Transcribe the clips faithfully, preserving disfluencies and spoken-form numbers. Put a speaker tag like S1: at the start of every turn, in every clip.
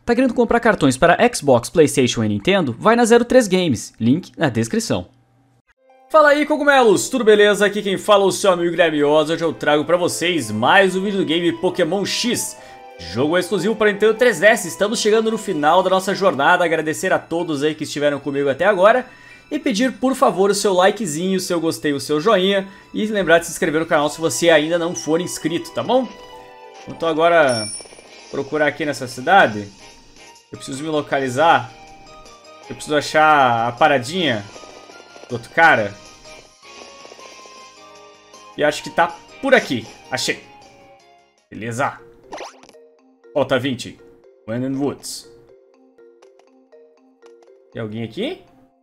S1: Tá querendo comprar cartões para Xbox, PlayStation e Nintendo? Vai na zero três Games, link na descrição. Fala aí, cogumelos, tudo beleza? Aqui quem fala é o seu amigo Guilherme Oz. Hoje eu trago pra vocês mais um vídeo do game Pokémon X. Jogo exclusivo para Nintendo três D S. Estamos chegando no final da nossa jornada. Agradecer a todos aí que estiveram comigo até agora. E pedir, por favor, o seu likezinho, o seu gostei, o seu joinha. E lembrar de se inscrever no canal se você ainda não for inscrito, tá bom? Então agora procurar aqui nessa cidade. Eu preciso me localizar. Eu preciso achar a paradinha do outro cara. E acho que tá por aqui. Achei. Beleza. Falta vinte. Wenden Woods. Tem alguém aqui?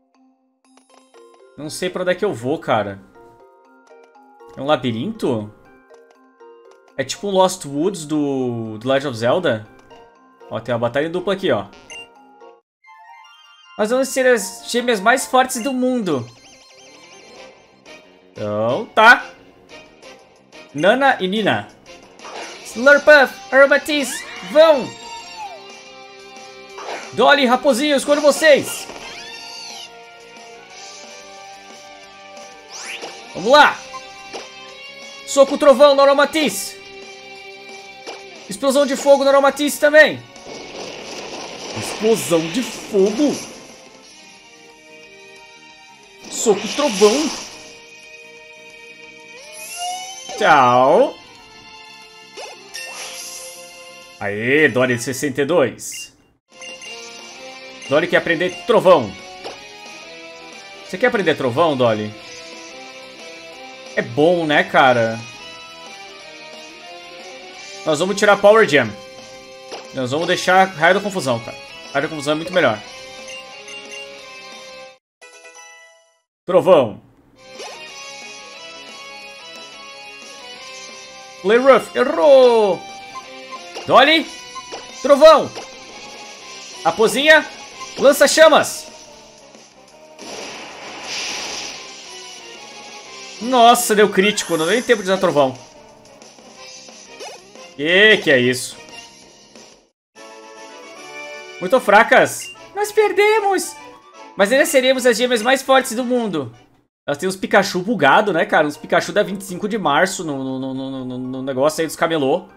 S1: Não sei pra onde é que eu vou, cara. É um labirinto? É tipo um Lost Woods do, do Legend of Zelda. Ó, tem uma batalha dupla aqui, ó. Nós vamos ser as gêmeas mais fortes do mundo. Então, tá. Nana e Nina. Slurpuff, Aromatisse, vão! Dolly, Raposinho, escolho vocês! Vamos lá! Soco Trovão no Aromatisse! Explosão de fogo no Aromatisse também! Explosão de fogo! Soco Trovão! Tchau! Aê, Dolly de sessenta e dois. Dolly quer aprender trovão. Você quer aprender trovão, Dolly? É bom, né, cara? Nós vamos tirar Power Gem. Nós vamos deixar Raio da Confusão, cara. Raio da Confusão é muito melhor. Trovão. Play Rough, errou! Dolly, Trovão. Raposinha, lança chamas. Nossa, deu crítico, não deu nem tempo de usar Trovão. Que que é isso? Muito fracas. Nós perdemos. Mas ainda seríamos as gêmeas mais fortes do mundo. Elas têm uns Pikachu bugado, né, cara? Uns Pikachu da vinte e cinco de março no, no, no, no, no negócio aí dos camelô.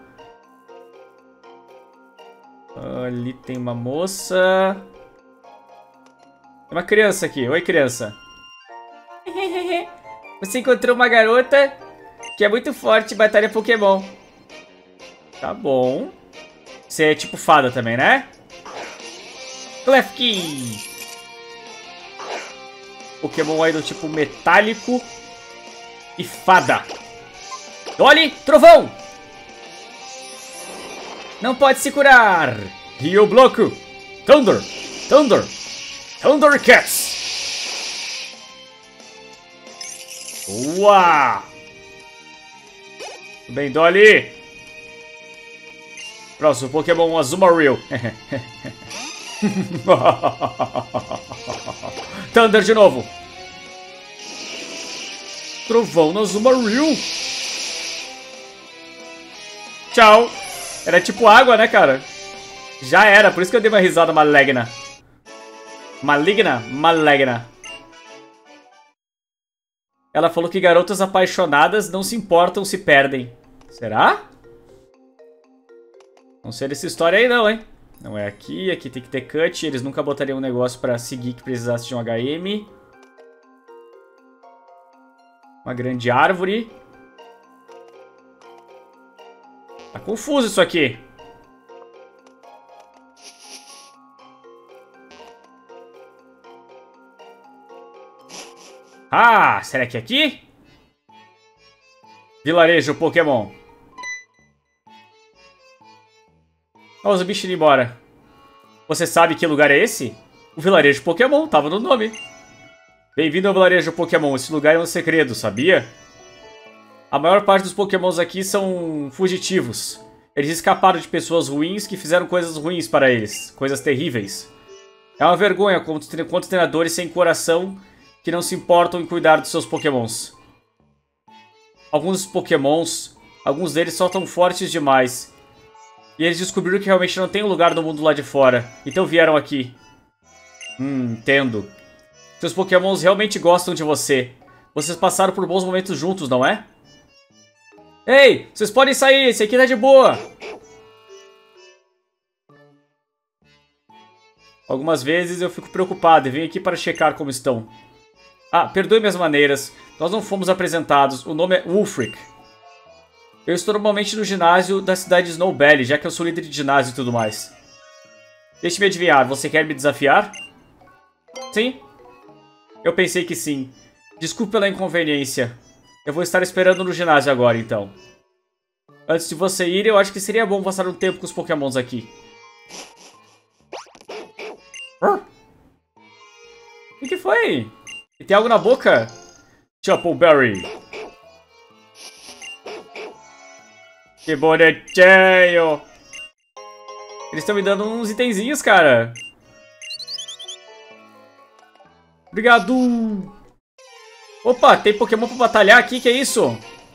S1: Ali tem uma moça. Tem uma criança aqui. Oi, criança. Você encontrou uma garota que é muito forte em batalha Pokémon. Tá bom. Você é tipo fada também, né? Klefki. Pokémon aí do tipo metálico e fada. Dolly, Trovão. Não pode se curar. Rio Bloco. Thunder. Thunder. Thundercats. Boa. Tudo bem, Dolly. Próximo Pokémon Azumarill. Thunder de novo. Trovão no Azumarill. Tchau. Era tipo água, né, cara? Já era, por isso que eu dei uma risada maligna. Maligna? Maligna. Ela falou que garotas apaixonadas não se importam se perdem. Será? Não sei dessa história aí não, hein? Não é aqui, aqui tem que ter cut. Eles nunca botariam um negócio pra seguir que precisasse de um H M. Uma grande árvore. Tá confuso isso aqui. Ah, será que é aqui? Vilarejo Pokémon. Olha os bichos indo embora. Você sabe que lugar é esse? O vilarejo Pokémon, tava no nome. Bem-vindo ao vilarejo Pokémon. Esse lugar é um segredo, sabia? A maior parte dos Pokémons aqui são fugitivos. Eles escaparam de pessoas ruins que fizeram coisas ruins para eles. Coisas terríveis. É uma vergonha quantos treinadores sem coração que não se importam em cuidar dos seus Pokémons. Alguns Pokémons, alguns deles só tão fortes demais. E eles descobriram que realmente não tem um lugar no mundo lá de fora. Então vieram aqui. Hum, entendo. Seus pokémons realmente gostam de você. Vocês passaram por bons momentos juntos, não é? Ei, vocês podem sair, esse aqui tá de boa. Algumas vezes eu fico preocupado e venho aqui para checar como estão. Ah, perdoe minhas maneiras. Nós não fomos apresentados. O nome é Wulfric. Eu estou normalmente no ginásio da cidade de Snowbelly, já que eu sou líder de ginásio e tudo mais. Deixe-me adivinhar, você quer me desafiar? Sim? Eu pensei que sim. Desculpe pela inconveniência. Eu vou estar esperando no ginásio agora, então. Antes de você ir, eu acho que seria bom passar um tempo com os pokémons aqui. O que foi? E tem algo na boca? Chuppleberry. Que bonitinho. Eles estão me dando uns itenzinhos, cara. Obrigado. Opa, tem Pokémon pra batalhar aqui, que é isso?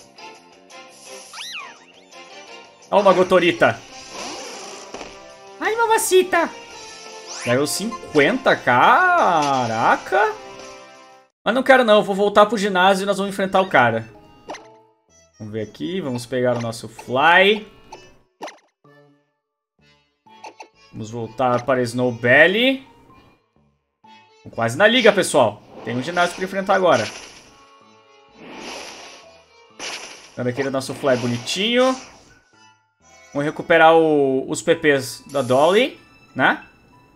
S1: Olha uma Gotorita. Ai, mamacita. Ganhou cinquenta, caraca. Mas não quero não, vou voltar pro ginásio e nós vamos enfrentar o cara. Vamos ver aqui, vamos pegar o nosso Fly. Vamos voltar para Snowbelly. Quase na liga, pessoal. Tem um ginásio para enfrentar agora. Olha aquele nosso Fly bonitinho. Vamos recuperar o, os P Ps da Dolly, né?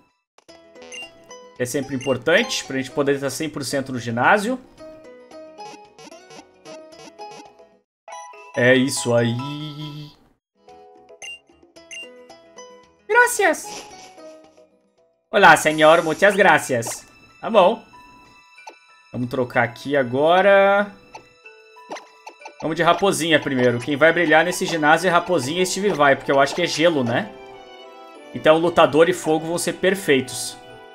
S1: É sempre importante pra gente poder estar cem por cento no ginásio. É isso aí. Gracias. Olá, senhor. Muitas gracias. Tá bom. Vamos trocar aqui agora. Vamos de Raposinha primeiro. Quem vai brilhar nesse ginásio é Raposinha e Steve Vai, porque eu acho que é gelo, né? Então Lutador e Fogo vão ser perfeitos.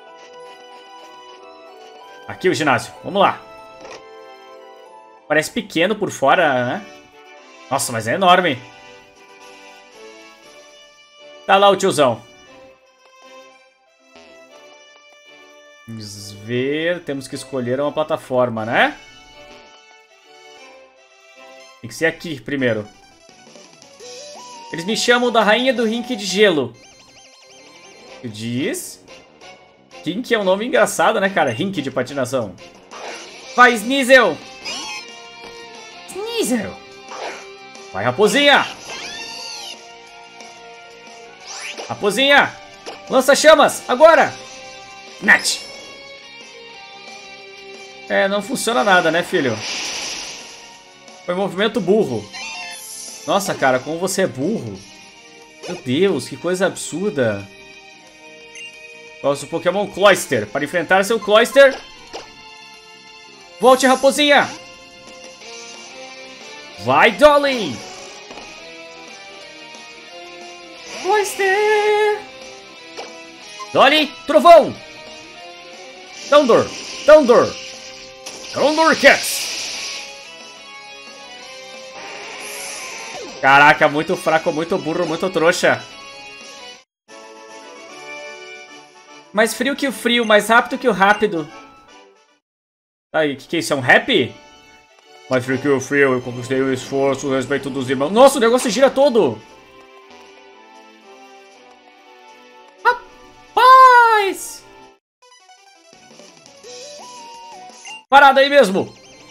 S1: Aqui o ginásio. Vamos lá. Parece pequeno por fora, né? Nossa, mas é enorme. Tá lá o tiozão. Vamos ver. Temos que escolher uma plataforma, né? Tem que ser aqui primeiro. Eles me chamam da rainha do rink de gelo. O que diz? Rink é um nome engraçado, né, cara? Rink de patinação. Vai, Sneasel! Sneasel! Vai, Raposinha! Raposinha! Lança chamas! Agora! Nat! É, não funciona nada, né, filho? Foi movimento burro. Nossa, cara, como você é burro. Meu Deus, que coisa absurda. Nosso Pokémon Cloyster. Para enfrentar seu Cloyster. Volte, Raposinha. Vai, Dolly. Cloyster. Dolly, trovão. Thunder. Thunder. Thundercats. Caraca, muito fraco, muito burro, muito trouxa. Mais frio que o frio, mais rápido que o rápido. Aí, o que, que é isso? É um rap? Mais frio que o frio, eu conquistei o esforço, o respeito dos irmãos. Nossa, o negócio gira todo. Rapaz! Parada aí mesmo.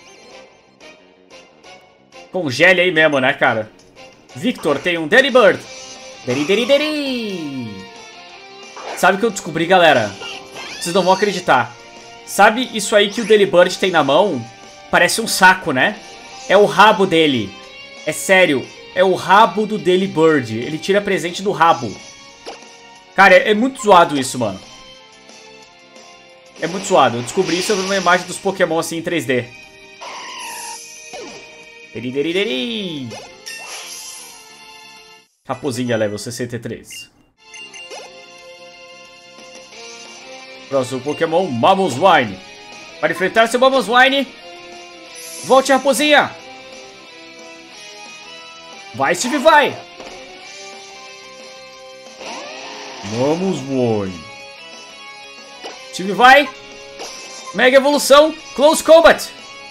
S1: Congele aí mesmo, né, cara? Victor tem um Delibird. Deri, deri, deri. Sabe o que eu descobri, galera? Vocês não vão acreditar. Sabe isso aí que o Delibird tem na mão? Parece um saco, né? É o rabo dele. É sério. É o rabo do Delibird. Ele tira presente do rabo. Cara, é, é muito zoado isso, mano. É muito zoado. Eu descobri isso numa imagem dos Pokémon assim em três D. Deri, deri, deri. Raposinha level sessenta e três. Próximo Pokémon, Mamoswine. Para enfrentar seu Mamoswine, volte, Raposinha. Vai, Steve, vai. Vamos, boy. Time vai. Mega evolução. Close Combat.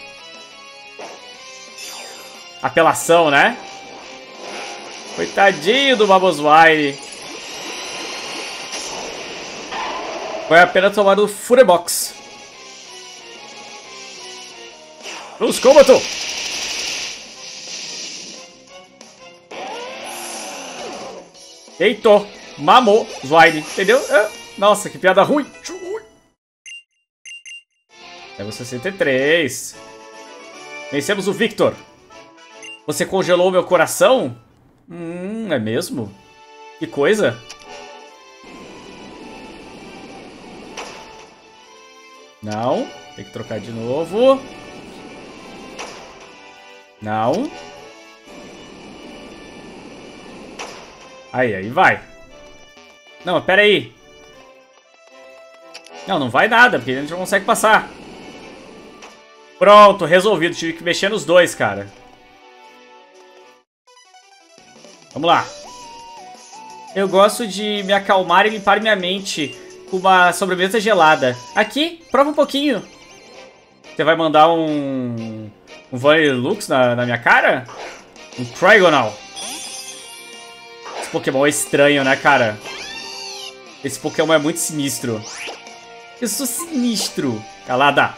S1: Apelação, né? Coitadinho do Mamoswine. Foi apenas tomar o Furebox. Close Combat. Deitou. Mamou. Zwine. Entendeu? Nossa, que piada ruim. Level sessenta e três. Vencemos o Victor. Você congelou meu coração? Hum, é mesmo? Que coisa. Não. Tem que trocar de novo. Não. Aí, aí vai. Não, pera aí. Não, não vai nada, porque a gente não consegue passar. Pronto, resolvido. Tive que mexer nos dois, cara. Vamos lá. Eu gosto de me acalmar e limpar minha mente com uma sobremesa gelada. Aqui, prova um pouquinho. Você vai mandar um... Um Vanillux na, na minha cara? Um Trigonal. Esse Pokémon é estranho, né, cara? Esse Pokémon é muito sinistro. Eu sou sinistro. Calada.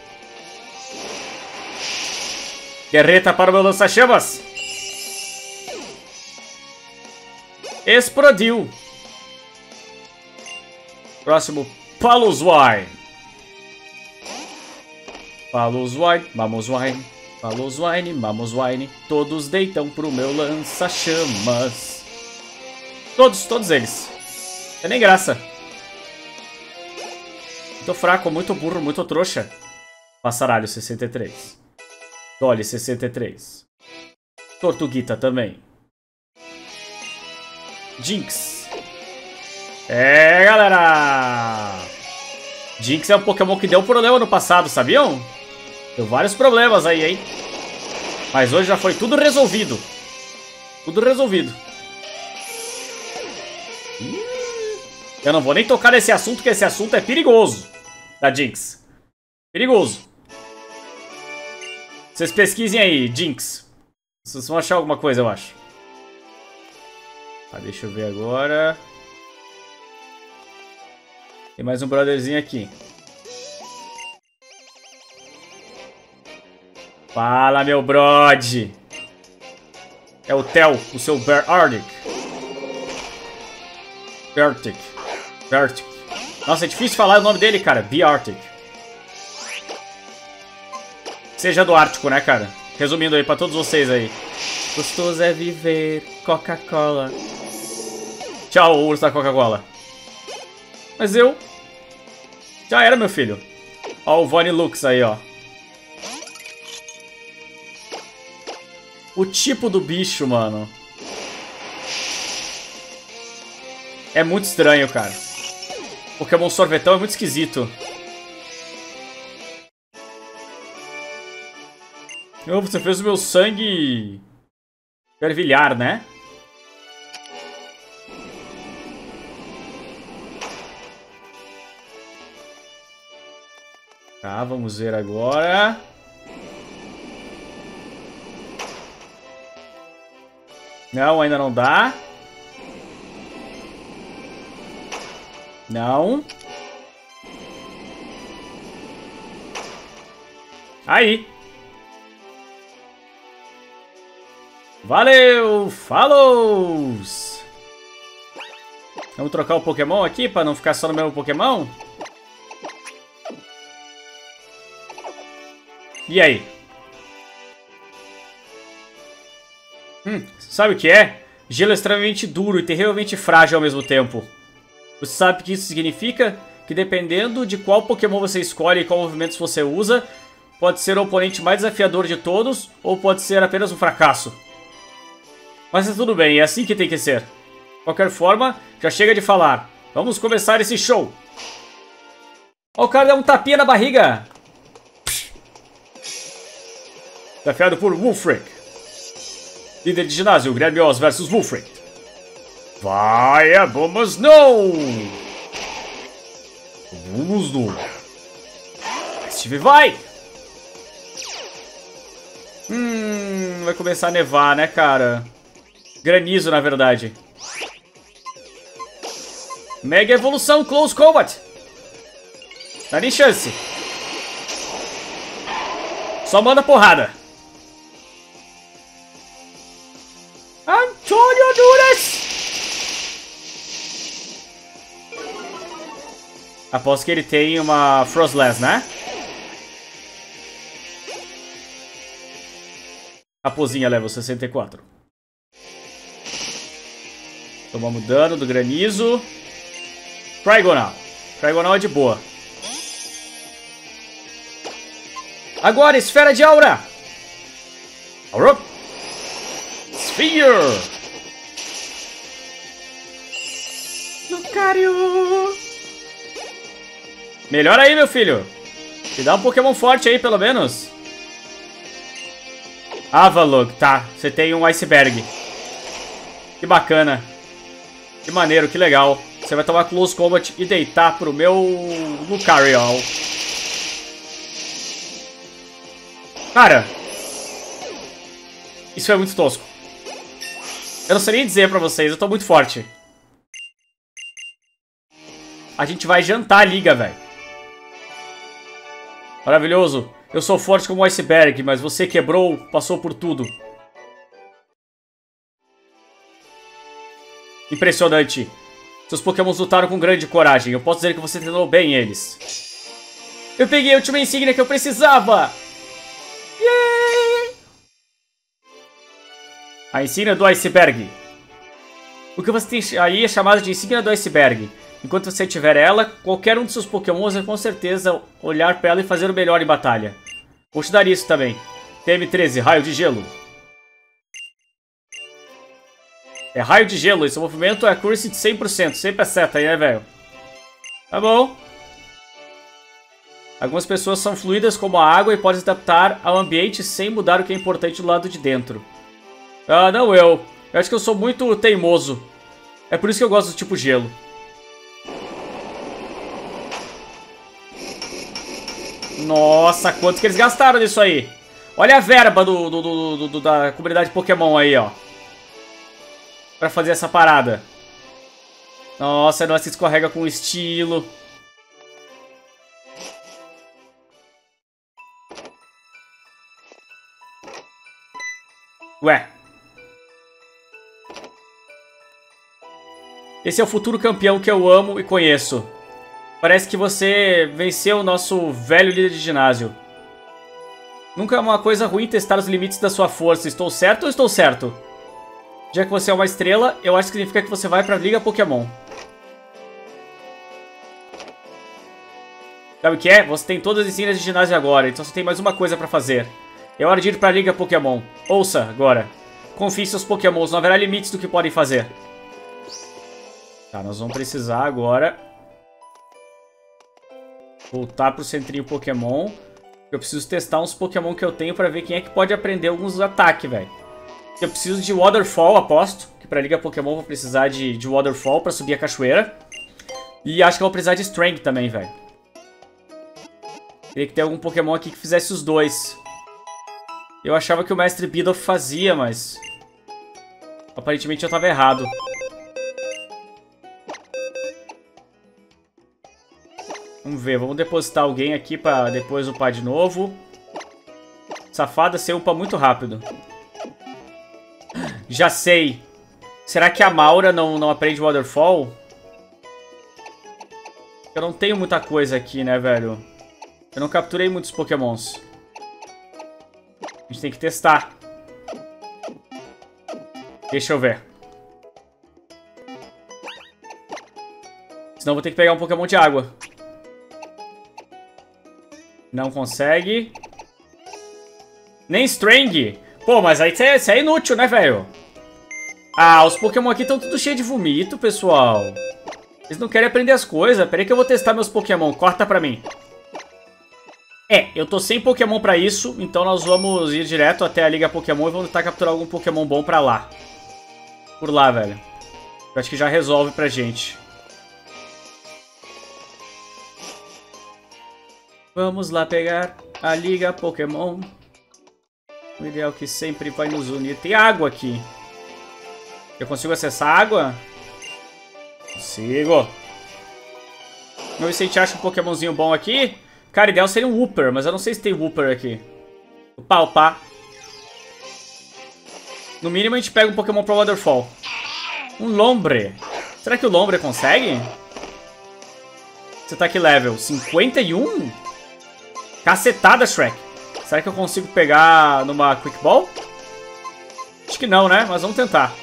S1: Guerreta para o meu lança-chamas. Explodiu. Próximo, Paloswine. Paloswine, Mamoswine. Paloswine, Mamoswine. Todos deitam pro meu lança-chamas. Todos, todos eles. Não tem nem graça. Muito fraco, muito burro, muito trouxa. Passaralho, sessenta e três. Dolly, sessenta e três. Tortuguita também. Jynx. É, galera. Jynx é um Pokémon que deu problema no passado, sabiam? Deu vários problemas aí, hein? Mas hoje já foi tudo resolvido. Tudo resolvido. Eu não vou nem tocar nesse assunto, porque esse assunto é perigoso. Da Jynx. Perigoso. Vocês pesquisem aí, Jynx. Vocês vão achar alguma coisa, eu acho. Tá, deixa eu ver agora. Tem mais um brotherzinho aqui. Fala, meu brod. É o Theo, o seu Beartic. Beartic. Beartic. Nossa, é difícil falar o nome dele, cara. Beartic. Seja do Ártico, né, cara? Resumindo aí pra todos vocês aí. Gostoso é viver Coca-Cola. Tchau, urso da Coca-Cola. Mas eu... Já era, meu filho. Ó o Vanillux aí, ó. O tipo do bicho, mano. É muito estranho, cara. Pokémon sorvetão é muito esquisito. Oh, você fez o meu sangue fervilhar, né? Tá, vamos ver agora. Não, ainda não dá. Não. Aí. Valeu! Falou! Vamos trocar o Pokémon aqui para não ficar só no mesmo Pokémon? E aí? Hum, sabe o que é? Gelo é extremamente duro e terrivelmente frágil ao mesmo tempo. Você sabe o que isso significa? Que dependendo de qual Pokémon você escolhe e qual movimentos você usa, pode ser o oponente mais desafiador de todos ou pode ser apenas um fracasso. Mas tá tudo bem, é assim que tem que ser. De qualquer forma, já chega de falar. Vamos começar esse show. Ó, o cara deu um tapinha na barriga. Desafiado por Wulfric. Líder de ginásio, Gremioz versus Wulfric. Vai, é bombas não! Vamos não! Steve, vai! Hum, vai começar a nevar, né, cara? Granizo, na verdade. Mega evolução, Close Combat! Dá nem chance. Só manda porrada. Antônio Nunes! Aposto que ele tem uma Frostless, né? Raposinha level sessenta e quatro. Tomamos dano do granizo. Trigonal. Trigonal é de boa. Agora, esfera de aura. Aura. Sphere. Lucario. Melhora aí, meu filho. Me dá um Pokémon forte aí, pelo menos. Avalugg, tá. Você tem um Iceberg. Que bacana. Que maneiro, que legal. Você vai tomar Close Combat e deitar pro meu Lucario. Cara. Isso é muito tosco. Eu não sei nem dizer pra vocês, eu tô muito forte. A gente vai jantar a liga, velho. Maravilhoso. Eu sou forte como um iceberg, mas você quebrou, passou por tudo. Impressionante. Seus Pokémons lutaram com grande coragem. Eu posso dizer que você treinou bem eles. Eu peguei a última insígnia que eu precisava. Yeah! A insígnia do iceberg. O que você tem aí é chamado de insígnia do iceberg. Enquanto você tiver ela, qualquer um dos seus Pokémons vai com certeza olhar pra ela e fazer o melhor em batalha. Vou te dar isso também. T M treze, raio de gelo. É raio de gelo, esse movimento é accuracy de cem por cento. Sempre acerta aí, né, velho? Tá bom. Algumas pessoas são fluidas como a água e podem se adaptar ao ambiente sem mudar o que é importante do lado de dentro. Ah, não eu. Eu acho que eu sou muito teimoso. É por isso que eu gosto do tipo gelo. Nossa, quanto que eles gastaram nisso aí. Olha a verba do, do, do, do, da comunidade Pokémon aí, ó. Pra fazer essa parada. Nossa, ela se escorrega com estilo. Ué. Esse é o futuro campeão que eu amo e conheço. Parece que você venceu o nosso velho líder de ginásio. Nunca é uma coisa ruim testar os limites da sua força. Estou certo ou estou certo? Já que você é uma estrela, eu acho que significa que você vai pra Liga Pokémon. Sabe o que é? Você tem todas as insígnias de ginásio agora, então você tem mais uma coisa pra fazer. É hora de ir pra Liga Pokémon. Ouça, agora. Confie em seus Pokémons, não haverá limites do que podem fazer. Tá, nós vamos precisar agora voltar pro centrinho Pokémon. Eu preciso testar uns Pokémon que eu tenho pra ver quem é que pode aprender alguns ataques, velho. Eu preciso de Waterfall, aposto. Que pra Liga Pokémon eu vou precisar de, de Waterfall pra subir a cachoeira. E acho que eu vou precisar de Strength também, velho. Teria que ter algum Pokémon aqui que fizesse os dois. Eu achava que o Mestre Bidoof fazia, mas... aparentemente eu tava errado. Vamos ver, vamos depositar alguém aqui pra depois upar de novo. Safada, você upa muito rápido. Já sei. Será que a Maura não, não aprende Waterfall? Eu não tenho muita coisa aqui, né, velho? Eu não capturei muitos Pokémons. A gente tem que testar. Deixa eu ver. Senão eu vou ter que pegar um Pokémon de água. Não consegue. Nem String. Pô, mas aí isso é inútil, né, velho? Ah, os Pokémon aqui estão tudo cheio de vomito, pessoal. Eles não querem aprender as coisas. Pera aí que eu vou testar meus Pokémon. Corta pra mim. É, eu tô sem Pokémon pra isso. Então nós vamos ir direto até a Liga Pokémon e vamos tentar capturar algum Pokémon bom pra lá. Por lá, velho. Eu acho que já resolve pra gente. Vamos lá pegar a Liga Pokémon. O ideal que sempre vai nos unir. Tem água aqui. Eu consigo acessar a água? Consigo. Vamos ver se a gente acha um Pokémonzinho bom aqui. Cara, ideal seria um Wooper, mas eu não sei se tem Wooper aqui. Vou palpar. No mínimo a gente pega um Pokémon pro Waterfall. Um Lombre. Será que o Lombre consegue? Você tá que level? cinquenta e um? Cacetada, Shrek. Será que eu consigo pegar numa Quick Ball? Acho que não, né? Mas vamos tentar.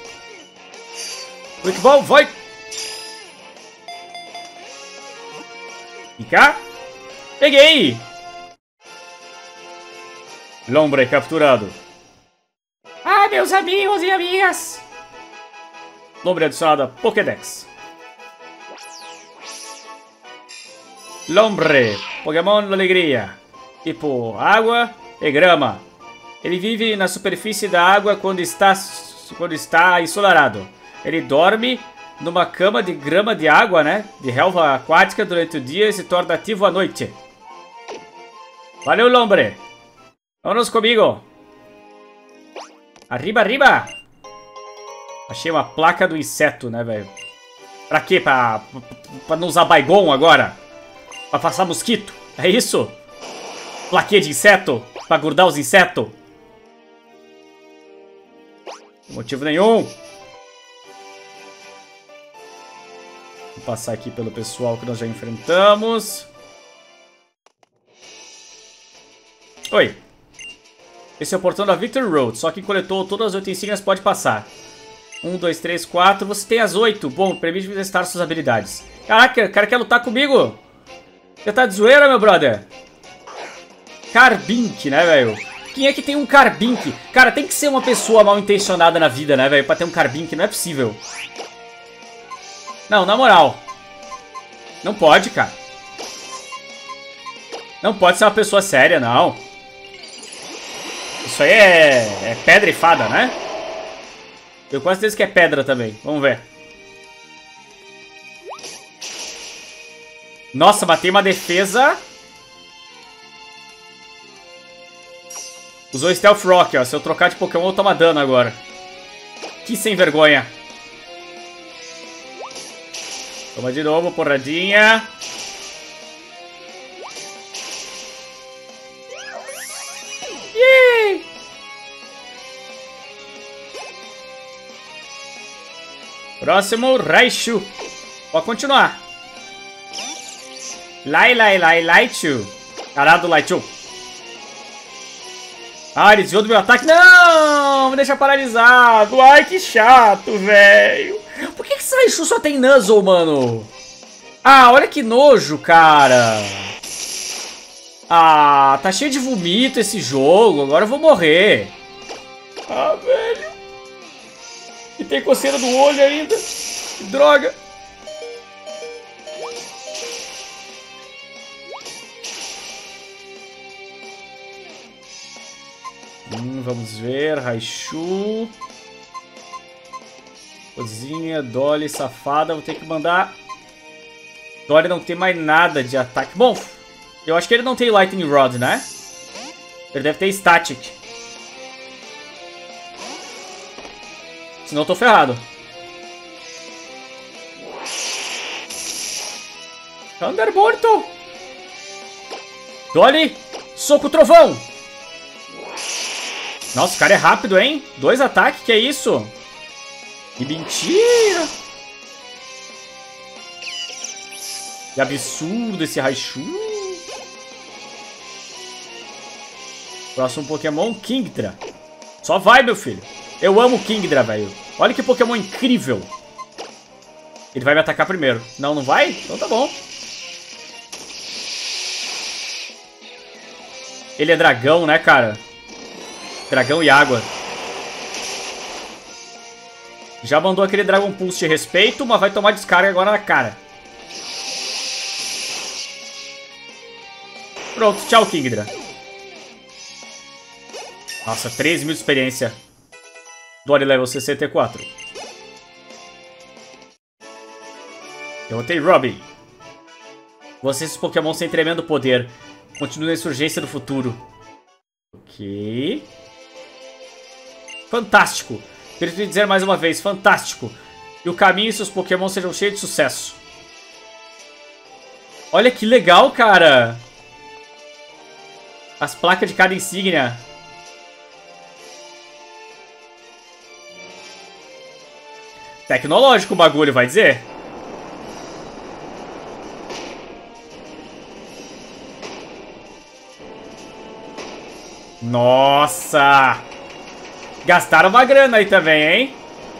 S1: Quick Ball, vai! Vem cá. Peguei! Lombre capturado. Ah, meus amigos e amigas! Lombre adicionado a Pokédex. Lombre, Pokémon da alegria. Tipo água e grama. Ele vive na superfície da água quando está, quando está ensolarado. Ele dorme numa cama de grama de água, né? De relva aquática durante o dia e se torna ativo à noite. Valeu, Lombre. Vamos comigo. Arriba, arriba. Achei uma placa do inseto, né, velho? Pra quê? Pra, pra não usar Baygon agora? Pra passar mosquito? É isso? Plaquinha de inseto? Pra grudar os insetos? Motivo nenhum. Vou passar aqui pelo pessoal que nós já enfrentamos. Oi. Esse é o portão da Victory Road. Só quem coletou todas as oito insígnias pode passar. Um, dois, três, quatro. Você tem as oito. Bom, permite testar suas habilidades. Caraca, o cara quer lutar comigo. Você tá de zoeira, meu brother? Carbink, né, velho? Quem é que tem um Carbink? Cara, tem que ser uma pessoa mal intencionada na vida, né, velho? Pra ter um Carbink, não é possível. Não, na moral. Não pode, cara. Não pode ser uma pessoa séria, não. Isso aí é, é pedra e fada, né? Eu quase certeza que é pedra também. Vamos ver. Nossa, matei uma defesa. Usou Stealth Rock, ó. Se eu trocar de Pokémon, eu tomo dano agora. Que sem vergonha. Toma de novo, porradinha. Yee! Próximo, Raichu. Pode continuar. Lai, lai, lai, Laichu. Caralho do Laichu. Ah, ele desviou do meu ataque. Não! Me deixa paralisado. Ai, que chato, velho. Por que que esse Raichu só tem Nuzzle, mano? Ah, olha que nojo, cara. Ah, tá cheio de vomito esse jogo. Agora eu vou morrer. Ah, velho. E tem coceira do olho ainda. Que droga. Hum, vamos ver. Raichu. Cozinha, Dolly, safada. Vou ter que mandar. Dolly não tem mais nada de ataque. Bom, eu acho que ele não tem Lightning Rod, né? Ele deve ter Static. Senão eu tô ferrado. Thunderbolt. Dolly, soco trovão. Nossa, o cara é rápido, hein? Dois ataques, que é isso? Que mentira! Que absurdo esse Raichu. Próximo Pokémon, Kingdra. Só vai, meu filho. Eu amo Kingdra, velho. Olha que Pokémon incrível. Ele vai me atacar primeiro. Não, não vai? Então tá bom. Ele é dragão, né, cara? Dragão e água. Já mandou aquele Dragon Pulse de respeito, mas vai tomar descarga agora na cara. Pronto, tchau, Kingdra. Nossa, treze mil de experiência. Dolly level sessenta e quatro. Derrotei Robin. Vocês, os Pokémon, têm tremendo poder. Continue a insurgência do futuro. Ok. Fantástico. Permito dizer mais uma vez, fantástico. E o caminho e seus Pokémon sejam cheios de sucesso. Olha que legal, cara. As placas de cada insígnia. Tecnológico o bagulho, vai dizer? Nossa! Gastaram uma grana aí também, hein?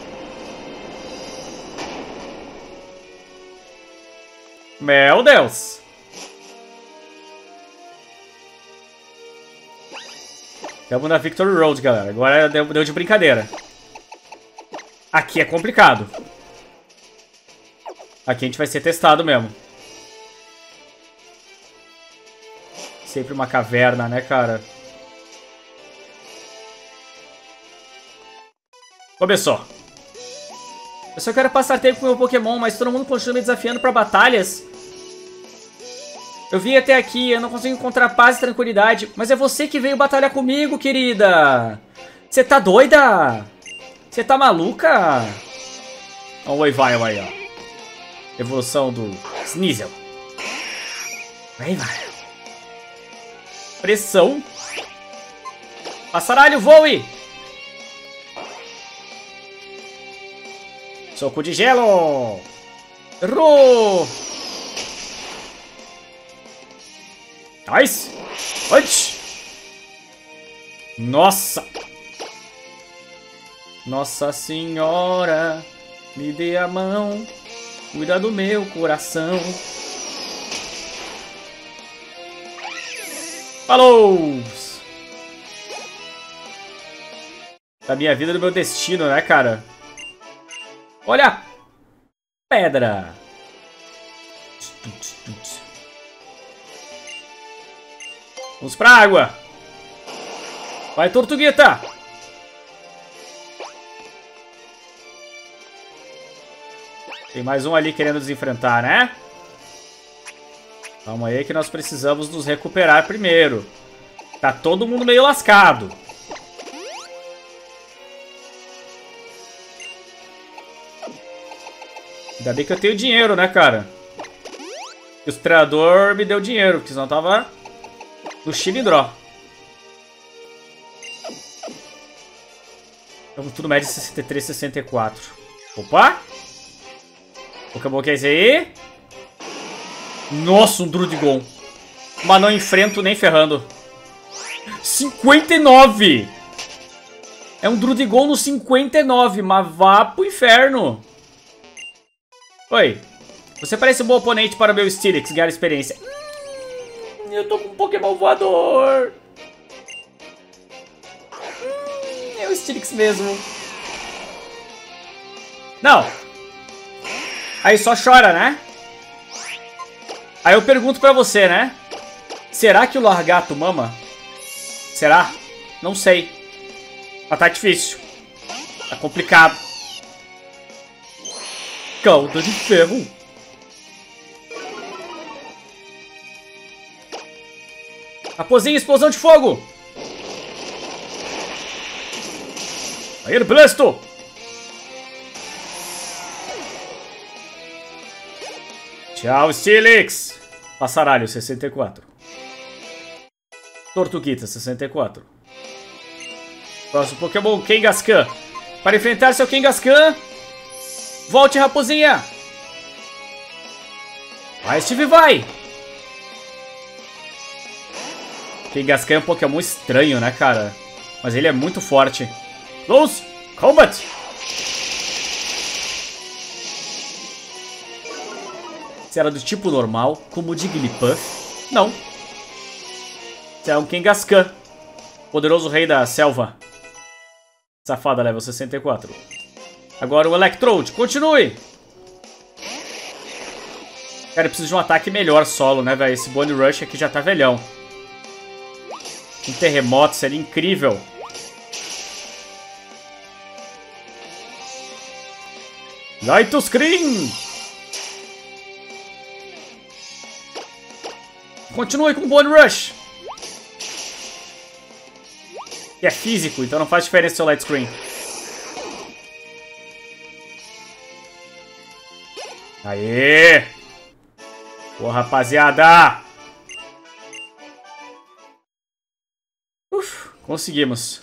S1: Meu Deus! Estamos na Victory Road, galera. Agora deu, deu de brincadeira. Aqui é complicado. Aqui a gente vai ser testado mesmo. Sempre uma caverna, né, cara? Começou. Eu só quero passar tempo com o meu Pokémon, mas todo mundo continua me desafiando pra batalhas. Eu vim até aqui, eu não consigo encontrar paz e tranquilidade. Mas é você que veio batalhar comigo, querida. Você tá doida? Você tá maluca? Olha o Weavile aí, ó. Evolução do Sneasel. Weavile. Pressão. Passaralho, voe! Soco de gelo! Errou! Nice! Punch! Nossa! Nossa Senhora, me dê a mão, cuida do meu coração. Falou! Da minha vida, do meu destino, né, cara? Olha a pedra. Vamos pra água. Vai, Tortuguita. Tem mais um ali querendo nos enfrentar, né? Calma aí que nós precisamos nos recuperar primeiro. Tá todo mundo meio lascado. Ainda bem que eu tenho dinheiro, né, cara? O treinador me deu dinheiro, porque senão tava no Chilindró. Estamos tudo médio sessenta e três, sessenta e quatro. Opa! Pokémon que é esse aí? Nossa, um Druddigon. Mas não enfrento nem ferrando. cinquenta e nove! É um Druddigon no cinquenta e nove, mas vá pro inferno. Oi, você parece um bom oponente para o meu Steelix ganhar experiência. Hum, eu tô com um Pokémon voador. Hum, é o Steelix mesmo. Não. Aí só chora, né? Aí eu pergunto pra você, né? Será que o Largato mama? Será? Não sei. Mas tá difícil. Tá complicado. Cauda de ferro. Raposinha, explosão de fogo. Aí, Blasto. Tchau, Steelix. Passaralho, sessenta e quatro. Tortuguita, sessenta e quatro. Próximo Pokémon, Kangaskhan. Para enfrentar seu Kangaskhan, volte, raposinha! Vai, Steve, vai! Kangaskhan é um Pokémon estranho, né, cara? Mas ele é muito forte. Close Combat! Se era do tipo normal, como o Jigglypuff? Não. Se é um Kangaskhan. Poderoso rei da selva. Safada, level sessenta e quatro. Agora o Electrode, continue! Cara, eu preciso de um ataque melhor solo, né, velho? Esse Bone Rush aqui já tá velhão. Um terremoto seria incrível. Light Screen! Continue com o Bone Rush. Que é físico, então não faz diferença o seu light screen. Aê! Boa, rapaziada! Uf, conseguimos.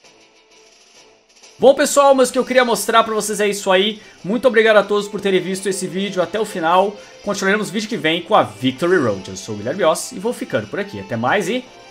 S1: Bom, pessoal, mas o que eu queria mostrar pra vocês é isso aí. Muito obrigado a todos por terem visto esse vídeo até o final. Continuaremos no vídeo que vem com a Victory Road. Eu sou o Guilherme Oss e vou ficando por aqui. Até mais e